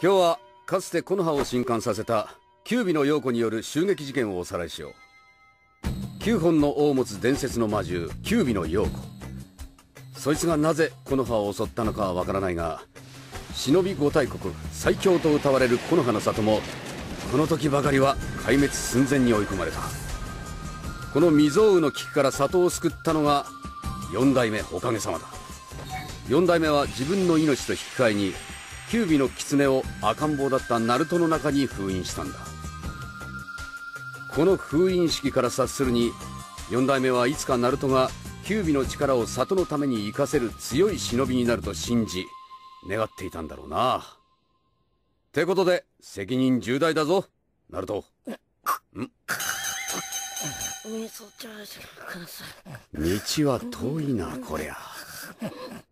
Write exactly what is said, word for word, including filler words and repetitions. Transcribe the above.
今日はかつて木の葉を震撼させた九尾の陽子による襲撃事件をおさらいしよう。きゅうほんの尾を持つ伝説の魔獣九尾の陽子、そいつがなぜ木の葉を襲ったのかはわからないが、忍び五大国最強と謳われる木の葉の里もこの時ばかりは壊滅寸前に追い込まれた。この未曾有の危機から里を救ったのが四代目おかげさまだ。四代目は自分の命と引き換えに九尾の狐を赤ん坊だったナルトの中に封印したんだ。この封印式から察するに、四代目はいつかナルトが九尾の力を里のために生かせる強い忍びになると信じ願っていたんだろうな。ってことで責任重大だぞナルト。ん道は遠いなこりゃ。